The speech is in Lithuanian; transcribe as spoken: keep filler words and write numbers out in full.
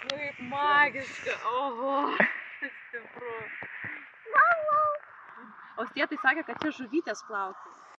Nu kaip magiška, oho, stipru. O Sietai sakė, kad čia žuvytės plaukioja.